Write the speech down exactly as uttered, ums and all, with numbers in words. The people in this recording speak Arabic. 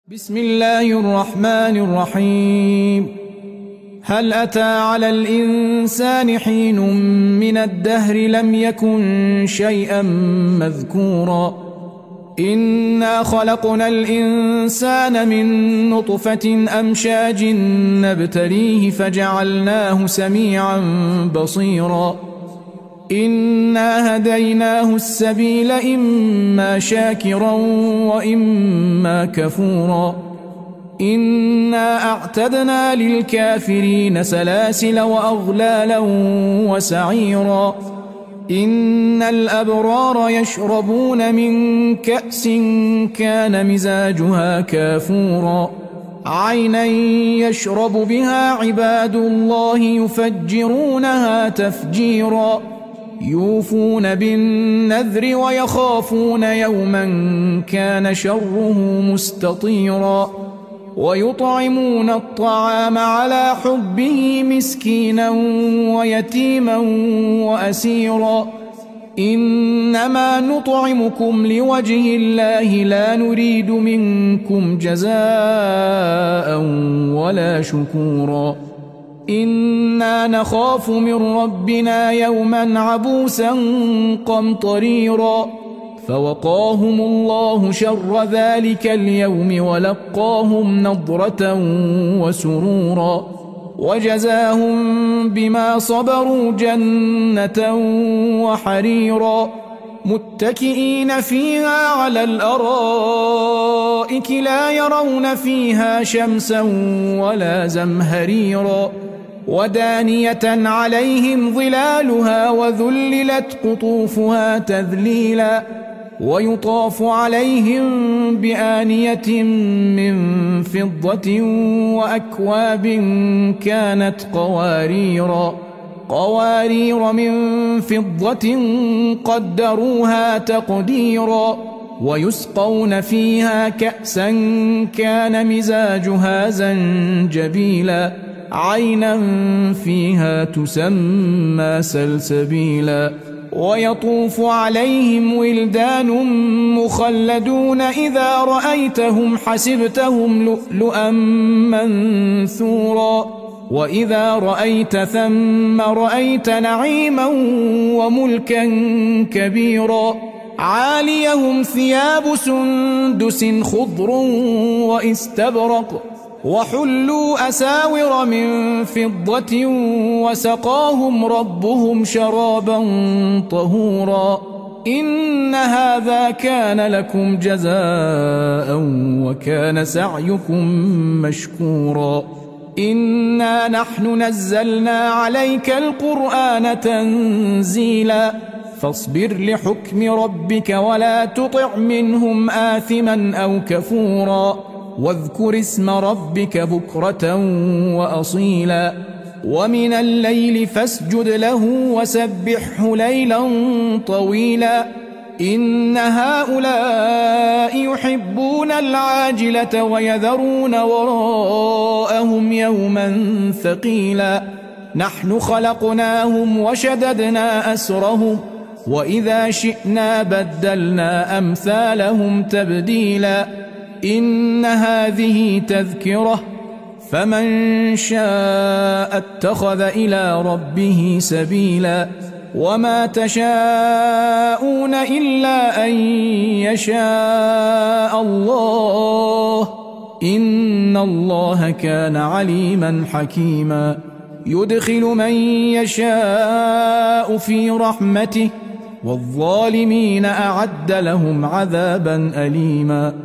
بسم الله الرحمن الرحيم. هل أتى على الإنسان حين من الدهر لم يكن شيئا مذكورا إنا خلقنا الإنسان من نطفة أمشاج نبتليه فجعلناه سميعا بصيرا إنا هديناه السبيل إما شاكرا وإما كفورا إنا أعتدنا للكافرين سلاسل وأغلالا وسعيرا إن الأبرار يشربون من كأس كان مزاجها كافورا عينا يشرب بها عباد الله يفجرونها تفجيرا يوفون بالنذر ويخافون يوما كان شره مستطيرا ويطعمون الطعام على حبه مسكينا ويتيما وأسيرا إنما نطعمكم لوجه الله لا نريد منكم جزاء ولا شكورا إنا نخاف من ربنا يوما عبوسا قمطريرا فوقاهم الله شر ذلك اليوم ولقاهم نضرة وسرورا وجزاهم بما صبروا جنة وحريرا متكئين فيها على الأرائك لا يرون فيها شمسا ولا زمهريرا ودانية عليهم ظلالها وذللت قطوفها تذليلا ويطاف عليهم بآنية من فضة وأكواب كانت قواريرا قوارير من فضة قدروها تقديرا ويسقون فيها كأسا كان مزاجها زنجبيلا عينا فيها تسمى سلسبيلا ويطوف عليهم ولدان مخلدون إذا رأيتهم حسبتهم لؤلؤا منثورا وإذا رأيت ثم رأيت نعيما وملكا كبيرا عاليهم ثياب سندس خضر واستبرق وحلوا أساور من فضة وسقاهم ربهم شرابا طهورا إن هذا كان لكم جزاء وكان سعيكم مشكورا إنا نحن نزلنا عليك القرآن تنزيلا فاصبر لحكم ربك ولا تطع منهم آثما أو كفورا واذكر اسم ربك بكرة وأصيلا ومن الليل فاسجد له وسبحه ليلا طويلا إن هؤلاء يحبون العاجلة ويذرون وراءهم يوما ثقيلا نحن خلقناهم وشددنا أسرهم وإذا شئنا بدلنا أمثالهم تبديلا إن هذه تذكرة فمن شاء اتخذ إلى ربه سبيلا وما تشاءون إلا أن يشاء الله إن الله كان عليما حكيما يدخل من يشاء في رحمته والظالمين أعد لهم عذابا أليما